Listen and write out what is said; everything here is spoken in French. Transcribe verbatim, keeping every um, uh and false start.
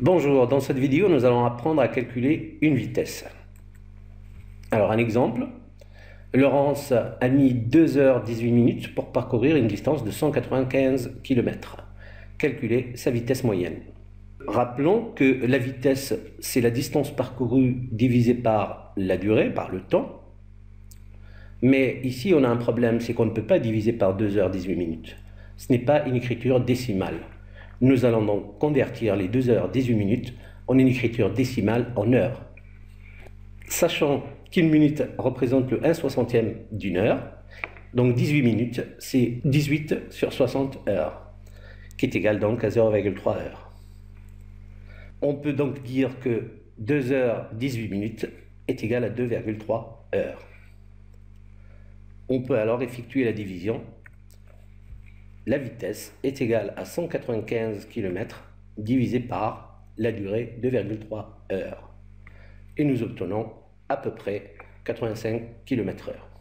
Bonjour, dans cette vidéo, nous allons apprendre à calculer une vitesse. Alors, un exemple. Laurence a mis deux heures dix-huit minutes pour parcourir une distance de cent quatre-vingt-quinze kilomètres. Calculer sa vitesse moyenne. Rappelons que la vitesse, c'est la distance parcourue divisée par la durée, par le temps. Mais ici, on a un problème, c'est qu'on ne peut pas diviser par deux heures dix-huit minutes. Ce n'est pas une écriture décimale. Nous allons donc convertir les deux heures dix-huit minutes en une écriture décimale en heures. Sachant qu'une minute représente le un soixantième d'une heure, donc dix-huit minutes, c'est dix-huit sur soixante heures, qui est égal donc à zéro virgule trois heures. On peut donc dire que deux heures dix-huit minutes est égal à deux virgule trois heures. On peut alors effectuer la division. La vitesse est égale à cent quatre-vingt-quinze kilomètres divisé par la durée deux virgule trois heures. Et nous obtenons à peu près quatre-vingt-cinq kilomètres heure.